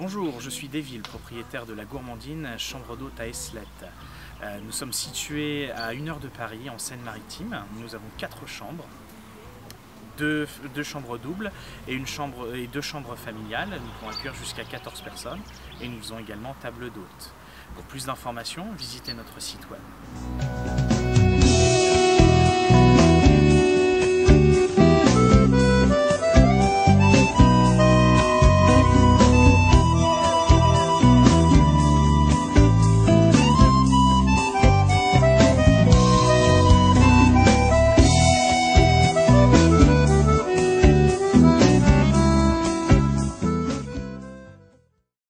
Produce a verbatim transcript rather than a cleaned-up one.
Bonjour, je suis Deville, propriétaire de la Gourmandine, chambre d'hôte à Eslettes. Euh, nous sommes situés à une heure de Paris, en Seine-Maritime. Nous avons quatre chambres, deux, deux chambres doubles et, une chambre, et deux chambres familiales. Nous pouvons accueillir jusqu'à quatorze personnes et nous avons également table d'hôte. Pour plus d'informations, visitez notre site web.